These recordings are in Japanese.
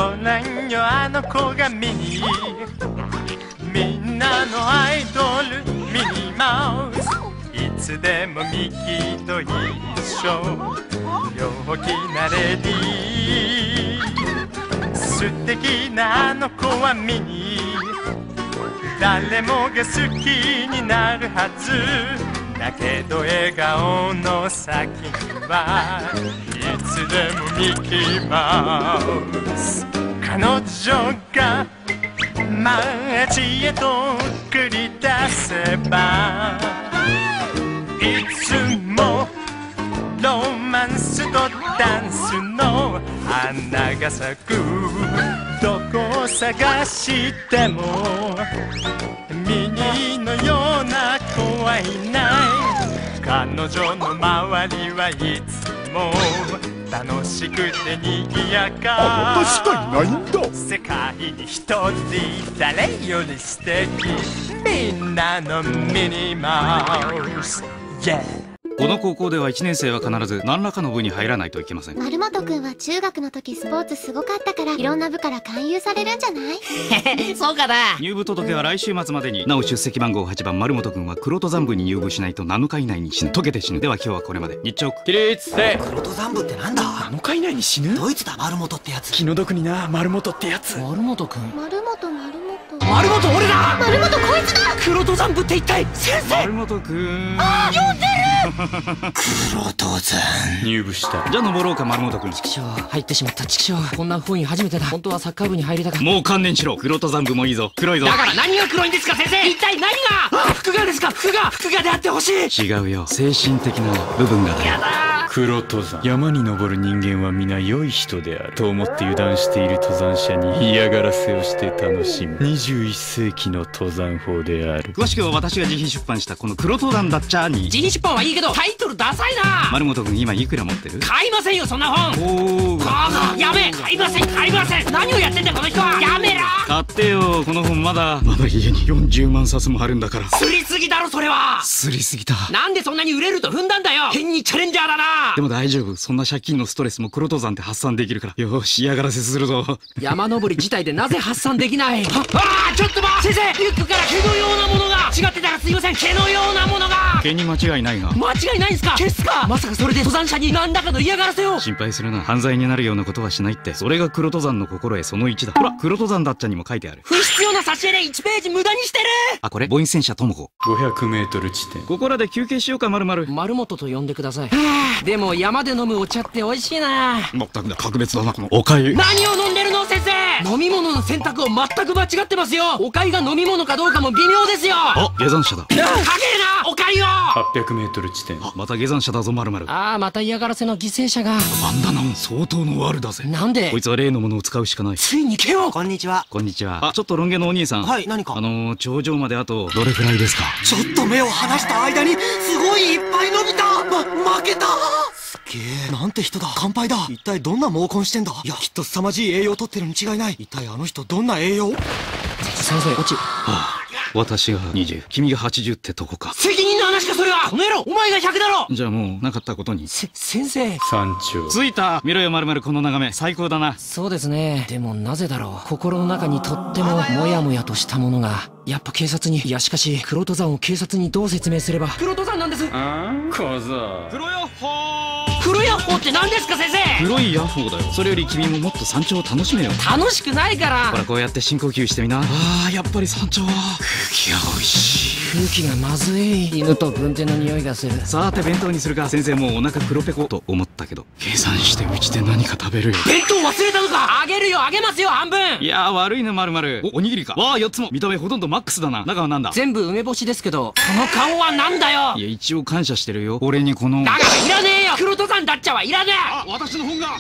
ごらんよあの子がミニ、みんなのアイドルミニマウス、いつでもミキと一緒、陽気なレディー、素敵なあの子はミニ、誰もが好きになるはずだけど、笑顔の先にはいつでもミキーマウス。彼女が街へと繰り出せば、いつもロマンスとダンスの花が咲く、どこを探してもミニのような子はいない。彼女の周りはいつも楽しくて賑やか。 私がいないんだ。 世界に一人誰より素敵、みんなのミニマウス、yeah。 この高校では1年生は必ず何らかの部に入らないといけません。 丸本くんは中学の時スポーツすごかったから、いろんな部から勧誘されるんじゃない？ そうかな。 入部届は来週末までに。なお出席番号8番丸本くんは黒戸山部に入部しないと7日以内に死ぬ。溶けて死ぬ。では今日はこれまで。日直起立せ。 黒戸山部ってなんだ 7日以内に死ぬ。 ドイツだ、丸本ってやつ。 気の毒にな、丸本ってやつ。 丸本くん。 丸本丸本俺だ。 丸本こいつだ。 黒戸山部って一体。先生。 丸本くん。 あー、読んでる。黒戸山。 入部した。じゃあ登ろうか丸本くん。 畜生、入ってしまった。畜生、こんな不本意初めてだ。本当はサッカー部に入りたかった。 もう観念しろ。黒戸山部もいいぞ。黒いぞ。 だから何が黒いんですか先生。一体何が。あ、服がですか。服がであってほしい。 違うよ、精神的な部分がだよ。 やだー。 黒登山。山に登る人間は皆良い人であると思って油断している登山者に嫌がらせをして楽しむ21世紀の登山法である。 詳しくは私が自費出版したこの黒登山だっちゃーに。 自費出版はいいけどタイトルダサいな。 丸本くん今いくら持ってる？ 買いませんよそんな本。 おー、やめ。買いません。何をやってんだこの人は。やめろ。 買ってよ。この本まだ家に40万冊もあるんだから。 すりすぎだろそれは。 すりすぎた。 なんでそんなに売れると踏んだんだよ。変にチャレンジャーだな。 でも大丈夫。そんな借金のストレスも黒登山って発散できるから。よし、嫌がらせするぞ。 山登り自体でなぜ発散できない。ああ、ちょっと先生、リュックから毛のようなものが。違ってたらすいません。毛のようなものが。 毛に間違いないが。 間違いないんすか。毛っすか。まさかそれで登山者に何らかの嫌がらせを。 心配するな。犯罪になるようなことはしないって。それが黒登山の心得その1だ。ほら、黒登山だっちゃにも書いてある。 不必要な差し入れ1ページ無駄にしてる。 あ、これ母音戦車ともこ。 500メートル地点。 ここらで休憩しようか。丸本と呼んでください。でも山で飲むお茶って美味しいな。 まったくだ、格別だなこのおかゆ。 何を飲んでるの先生。飲み物の選択を全く間違ってますよ。おかゆが飲み物かどうかも微妙ですよ。 あ、下山者だ。 かけるなおかゆを。 800メートル地点。 あ、また下山者だぞ丸。 ああ、また嫌がらせの犠牲者が。 あんだな、相当の悪だぜ。 なんで。 こいつは例のものを使うしかない。 ついに毛を。 こんにちは。 こんにちは。あ、ちょっとロン毛のお兄さん。 はい、何か。 頂上まであとどれくらいですか？ ちょっと目を離した間にすごいいっぱい伸びた。負けた。すげえ、なんて人だ。乾杯だ。一体どんな毛根してんだ。いや、きっと凄まじい栄養を取ってるに違いない。一体あの人どんな栄養。 先生、こっち。 私が20、君が80ってとこか。 責任の話かそれは。この野郎、お前が100だろ。 じゃあもうなかったことに。 先生。 山頂。 着いた。見ろよ丸この眺め最高だな。 そうですね。でもなぜだろう。心の中にとってもモヤモヤとしたものが。やっぱ警察に。いやしかし黒登山を警察にどう説明すれば。黒登山なんです。 小僧。 黒ヤッホー。 黒ヤッホーって何ですか先生。 黒いヤッホーだよ。それより君ももっと山頂を楽しめよ。 楽しくないから。 ほらこうやって深呼吸してみな。あー、やっぱり山頂は空気が美味しい。 空気がまずい。犬と軍手の匂いがする。 さて弁当にするか。先生もうお腹黒ペコと思ったけど、計算してうちで何か食べるよ。 弁当忘れたのか。あげるよ、あげますよ半分。 いやー悪いな丸。おにぎりか。わあ4つも。見た目ほとんどマックスだな。中はなんだ。 全部梅干しですけど。この顔はなんだよ。 いや一応感謝してるよ。俺にこの。 だからいらねえよ。黒登山だっちゃはいらねえ。 あ、私の本が。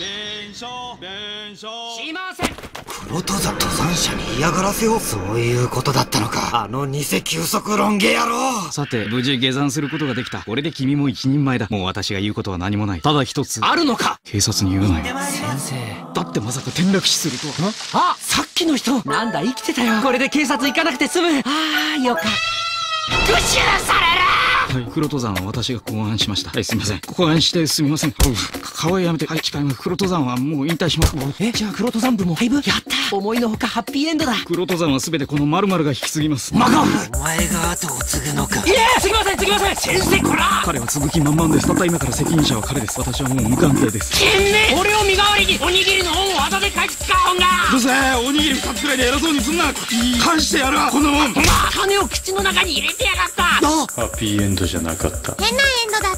しません。 黒登山者に嫌がらせを。そういうことだったのか。あの偽急速ロン毛野郎。 さて無事下山することができた。これで君も一人前だ。もう私が言うことは何もない。ただ一つ。 あるのか。 警察に言うなよ。 先生。 だってまさか転落死するとは。 あ、さっきの人。なんだ生きてたよ。これで警察行かなくて済む。ああ、よかった。プッシュされる。 はい、黒登山は私が考案しました。はい、すみません。考案してすみません。顔やめて。はい、誓います。黒登山はもう引退します。 じゃあ黒登山部も廃部？やった思いのほかハッピーエンドだ。 黒登山は全てこの〇〇が引き継ぎます。 マカオお前が後を継ぐのか。 いや継ぎません継ぎません先生こら。 彼は継ぐ気満々です。たった今から責任者は彼です。私はもう無関係です。 俺を身代わりにおにぎりの恩を技で返すか恩が。 うるせえ、おにぎり2つくらいで偉そうにすんな。返してやるわこんなもん。 金を口の中に入れてやがった。 ハッピーエンドじゃなかった。 変なエンドだった。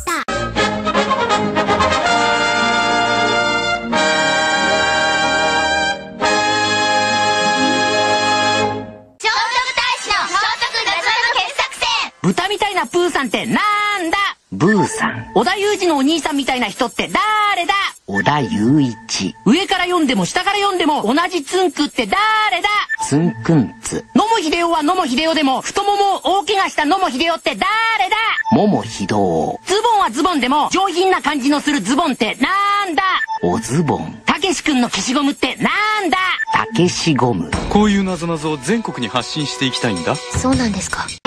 豚みたいなプーさんってなんだ？ブーさん。織田裕二のお兄さんみたいな人って誰だ？織田裕一。上から読んでも下から読んでも同じつんくって誰だ？つんくんつ。野茂英雄は野茂英雄でも太ももを大怪我した野茂英雄って誰だ？桃秀夫。ズボンはズボンでも上品な感じのするズボンってなんだ？おズボン。たけし君の消しゴムってなんだ？たけしゴム。 こういう謎々を全国に発信していきたいんだ。 そうなんですか。